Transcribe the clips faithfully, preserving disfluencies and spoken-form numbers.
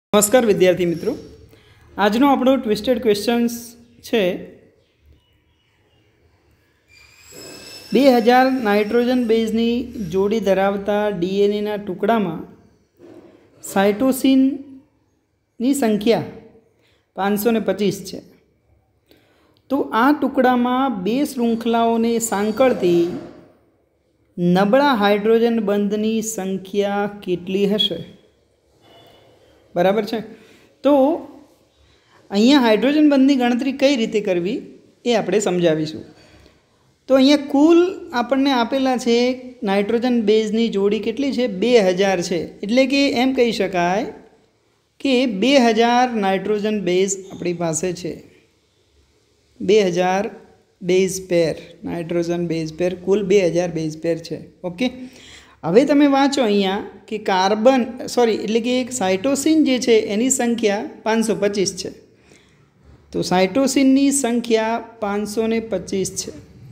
नमस्कार विद्यार्थी मित्रों, आजनो आपणो ट्विस्टेड क्वेश्चन्स छे बे हज़ार नाइट्रोजन बेजनी जोड़ी धरावता डीएनए ना टुकड़ा में साइटोसिन नी संख्या पांच सौ पच्चीस है। तो आ टुकड़ा में बे श्रृंखलाओं ने सांकळती नबळा हाइड्रोजन बंधनी संख्या केटली हशे? बराबर है। तो अहींया हाइड्रोजन बंधनी गणतरी कई रीते करवी ए आपणे समजावीशुं। तो अहींया कुल आपणने आपेला छे नाइट्रोजन बेजनी जोड़ी केटली छे? बे हज़ार छे। एटले के एम कही शकाय के बे हज़ार नाइट्रोजन बेज अपनी पासे छे। बे हज़ार बेज पेर नाइट्रोजन बेज पेर कुल बे हज़ार बेज पेर छे। ओके, हवे तमे वाँचो अहींया कि कार्बन सॉरी एटले कि एक साइटोसिन जे छे एनी संख्या पांच सौ पच्चीस छे। तो साइटोसिननी संख्या पांच सौ पच्चीस छे।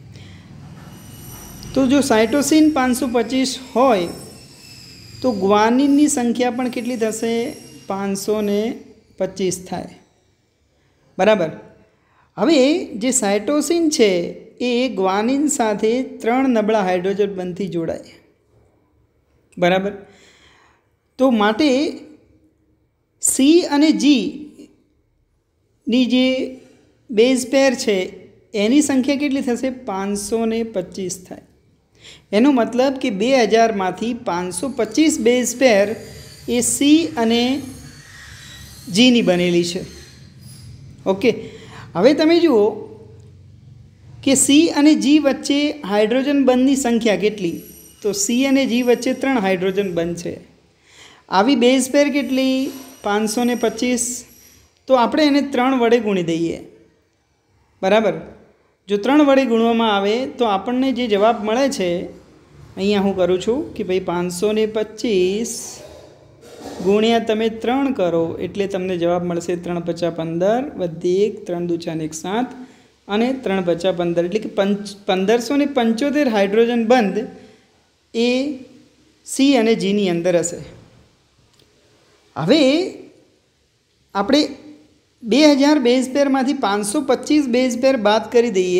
तो जो साइटोसिन पांच सौ पच्चीस होय तो ग्वानिननी संख्या पण केटली थशे? पांच सौ पच्चीस थाय। बराबर। हवे जे साइटोसिन छे ए ग्वानिन साथे त्रण नबळा हाइड्रोजन बंधथी जोड़ाय। बराबर। तो माटे सी अने जी नी जे बेज पेर छे एनी संख्या केटली थशे? पांच सौ पच्चीस थाय। एनो मतलब कि बे हज़ार मांथी पांच सौ पच्चीस बेज पेर ए सी अने जी नी बनेली छे। ओके, हवे तमे जुओ कि सी अने जी वच्चे हाइड्रोजन बंधनी संख्या केटली? तो सी अने जी वच्चे त्रण हाइड्रोजन बंध छे। आवी बेज पेर केटली? पांच सौ पच्चीस। तो आपणे एने त्रण वडे गुणी दईए। बराबर। जो त्रण वडे गुणवामां आवे तो आपणने जे जवाब मळे छे अहींया हूँ करूँ छूँ कि भाई पांच सौ पच्चीस गुणिया तमे त्रण करो एटले तमने जवाब मळशे त्रण पचा पंदर वधी एक त्रण दू चार एक सात अने त्रण पचा पंदर एटले कि पंच पंदर सौ ने पंचोतेर हाइड्रोजन बंध ए सी अने जी नी अंदर हशे। हवे आपणे बे हज़ार बेज पेर मांथी पांच सौ पच्चीस बेज पेर बाद करी दईए।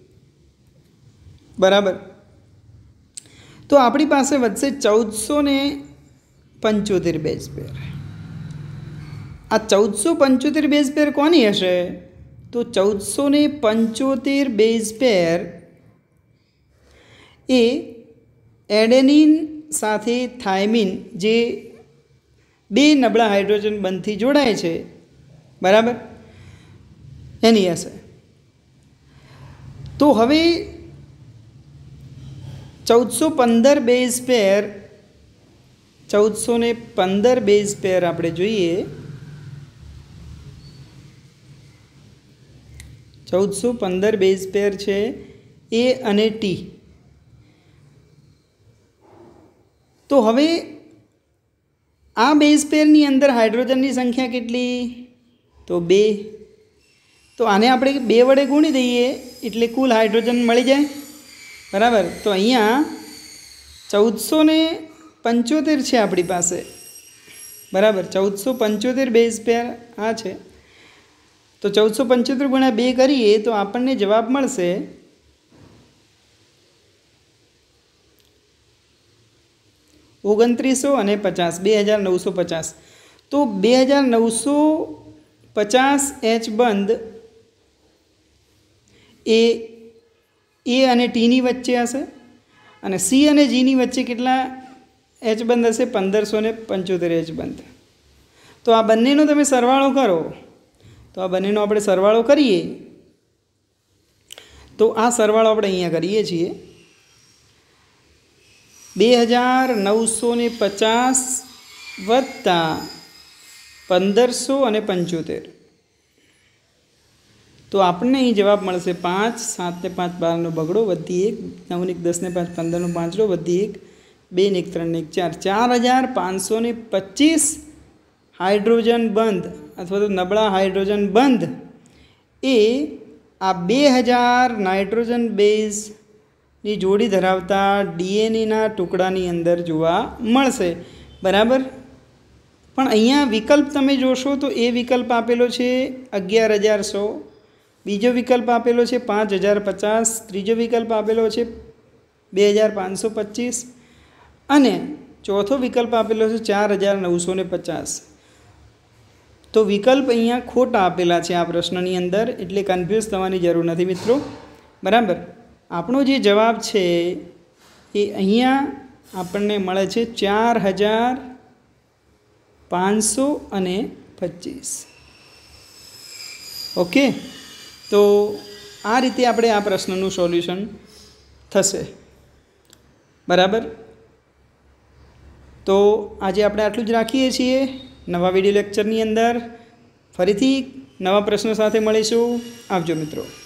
बराबर। तो आपणी पासे वधशे चौदह सौ ने पंचोतेर बेज पेर। आ चौदह सौ पंचोतेर बेज पेर कोनी हशे? तो चौदह सौ ने पंचोतेर बेज पेर ए एडेनिन साथे थायमिन जे बे नबळा हाइड्रोजन बंधथी जोड़ाय छे। बराबर, एनी हशे। तो हवे चौदह सौ पंदर बेज पेर चौदह सौ ने पंदर बेज पेर आपणे जोईए। चौदह सौ पंदर बेज पेर छे ए अने टी। तो हवे आ बेज पेरनी अंदर हाइड्रोजननी संख्या केटली? तो बे। तो आने आपणे बे वडे गुणी दईए एटले कुल हाइड्रोजन मळी जाय। बराबर। तो अहींया चौदह सौ ने पंचोतेर छे आपणी पासे। बराबर। चौदह सौ पंचोतेर बेज पेर आ छे। तो चौदह सौ पंचोतेर गुणिया बे करीए तो आपणने जवाब मळशे ओगणत्रीसो अने पचास बे हज़ार नौ सौ पचास। तो बे हज़ार नौ सौ पचास एच बंध ए ए अने टी नी वच्चे हशे अने सी अने जी नी वच्चे केटला एच बंध हशे? पंदर सौ ने पंचोतेर एच बंध। तो आ बंनेनो तमे सरवाळो करो तो आ बंनेनो आपणे सरवाळो करीए तो आ सरवाळो आपणे अहींया करीए छीए। बे हज़ार नौ सौ ने पचास वत्ता पंदर सौ अने पंचोतेर। तो आपने अहीं जवाब मळशे पांच सात ने पांच बार नो बगड़ो वधी एक नौ ने दस ने पांच पंदर नो पांचड़ो वधी एक बे ने एक त्रण ने एक चार चार हज़ार पांच सौ ने पच्चीस हाइड्रोजन बंध अथवा तो नबळा हाइड्रोजन बंध ए आ बे हज़ार नाइट्रोजन बेज नी जोड़ी धरावता डीएनए ना टुकड़ानी अंदर जोवा मळशे। बराबर। પણ અહીંયા વિકલ્પ તમે જોશો તો એ વિકલ્પ આપેલો છે અગિયાર હજાર સો, બીજો વિકલ્પ આપેલો છે પાંચ હજાર પચાસ, ત્રીજો વિકલ્પ આપેલો છે બે હજાર પાંચસો પચીસ અને ચોથો વિકલ્પ આપેલો છે ચાર હજાર નવસો ને પચાસ. તો વિકલ્પ અહીંયા ખોટા આપેલા છે આ પ્રશ્નની અંદર, એટલે કન્ફ્યુઝ થવાની જરૂર નથી મિત્રો. બરાબર, આપણો જે જવાબ છે એ અહીંયા આપણને મળે છે ચાર હજાર પાંચસો અને પચીસ. ઓકે, તો આ રીતે આપણે આ પ્રશ્નનું સોલ્યુશન થશે. બરાબર, તો આજે આપણે આટલું જ રાખીએ છીએ. નવા વિડીયો લેક્ચરની અંદર ફરીથી નવા પ્રશ્નો સાથે મળીશું. આવજો મિત્રો.